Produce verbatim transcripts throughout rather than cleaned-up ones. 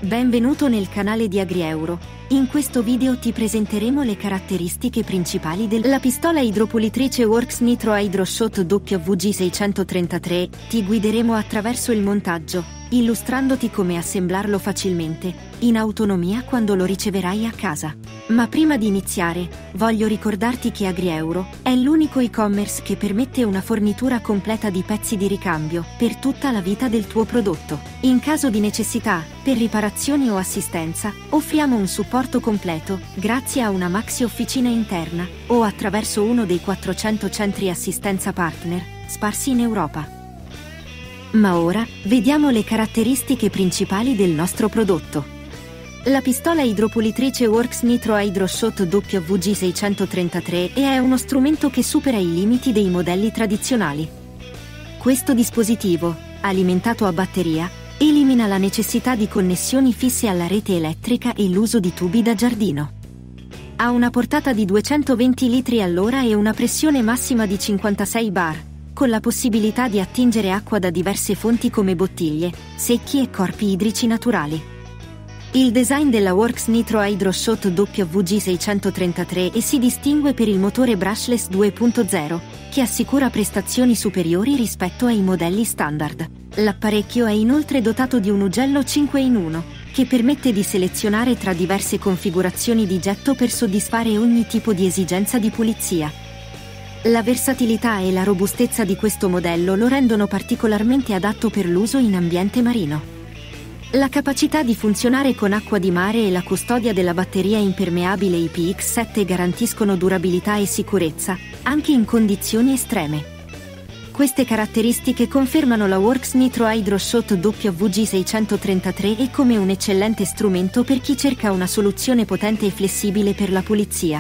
Benvenuto nel canale di AgriEuro. In questo video ti presenteremo le caratteristiche principali della pistola idropulitrice Works Nitro Hydro-Shot W G seicentotrentatré. Ti guideremo attraverso il montaggio, illustrandoti come assemblarlo facilmente, in autonomia quando lo riceverai a casa. Ma prima di iniziare, voglio ricordarti che AgriEuro è l'unico e-commerce che permette una fornitura completa di pezzi di ricambio per tutta la vita del tuo prodotto. In caso di necessità, per riparazioni o assistenza, offriamo un supporto completo grazie a una maxi officina interna o attraverso uno dei quattrocento centri assistenza partner sparsi in Europa. Ma ora, vediamo le caratteristiche principali del nostro prodotto. La pistola idropulitrice Works Nitro Hydro-Shot W G seicentotrentatré è uno strumento che supera i limiti dei modelli tradizionali. Questo dispositivo, alimentato a batteria, elimina la necessità di connessioni fisse alla rete elettrica e l'uso di tubi da giardino. Ha una portata di duecentoventi litri all'ora e una pressione massima di cinquantasei bar, con la possibilità di attingere acqua da diverse fonti come bottiglie, secchi e corpi idrici naturali. Il design della Works Nitro Hydro-Shot W G seicentotrentatré e si distingue per il motore brushless due punto zero, che assicura prestazioni superiori rispetto ai modelli standard. L'apparecchio è inoltre dotato di un ugello cinque in uno, che permette di selezionare tra diverse configurazioni di getto per soddisfare ogni tipo di esigenza di pulizia. La versatilità e la robustezza di questo modello lo rendono particolarmente adatto per l'uso in ambiente marino. La capacità di funzionare con acqua di mare e la custodia della batteria impermeabile I P X sette garantiscono durabilità e sicurezza, anche in condizioni estreme. Queste caratteristiche confermano la Works Nitro Hydro-Shot W G seicentotrentatré e come un eccellente strumento per chi cerca una soluzione potente e flessibile per la pulizia.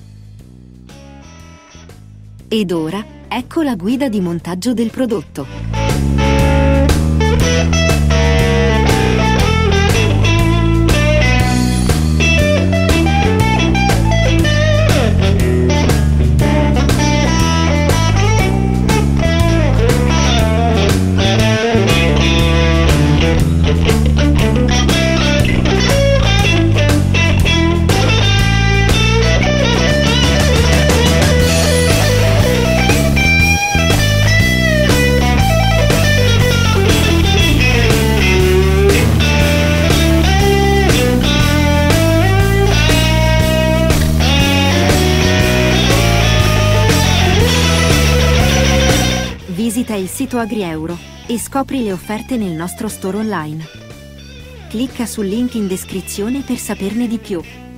Ed ora, ecco la guida di montaggio del prodotto. Visita il sito AgriEuro e scopri le offerte nel nostro store online. Clicca sul link in descrizione per saperne di più.